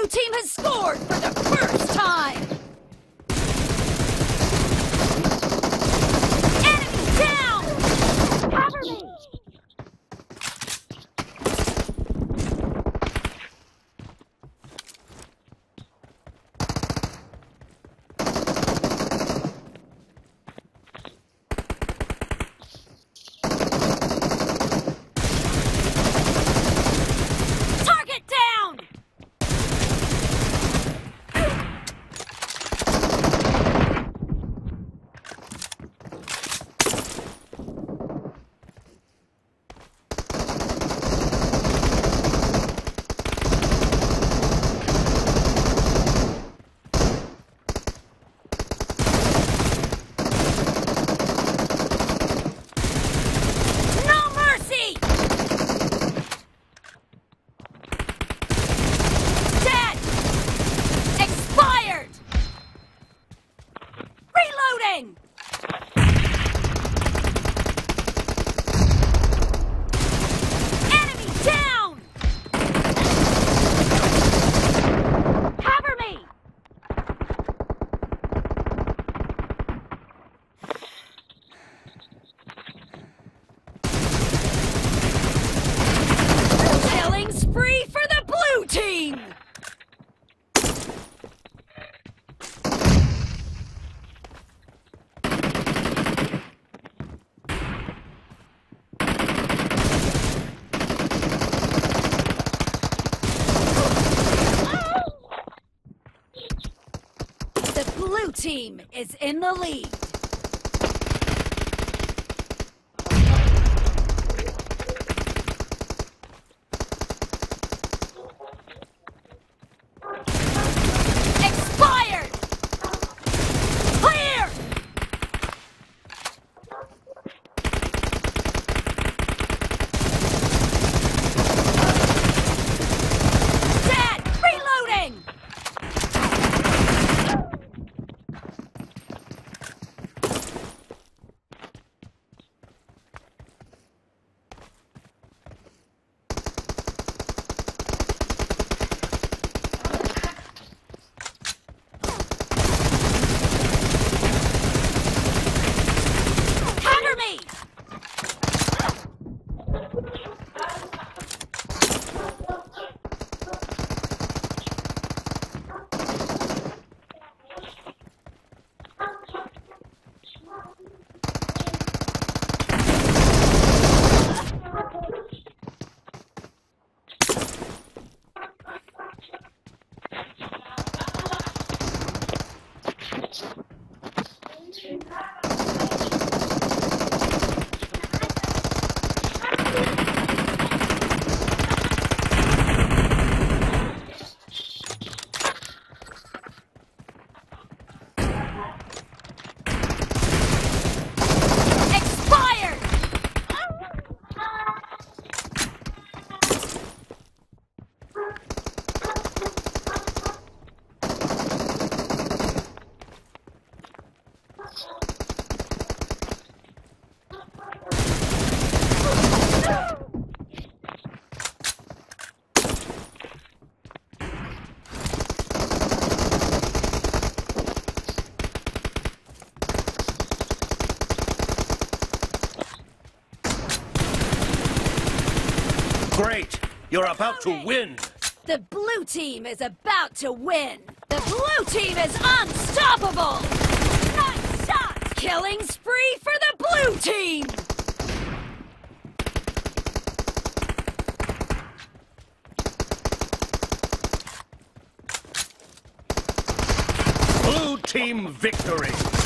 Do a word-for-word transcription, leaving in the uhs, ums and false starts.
blue team has scored for the first time! Enemy down! Cover me! Blue team is in the lead. Expired! Clear! Dead! Reloading! Great! You're about to win! The blue team is about to win! The blue team is unstoppable! Nice shot! Killing spree for the blue team! Blue team victory!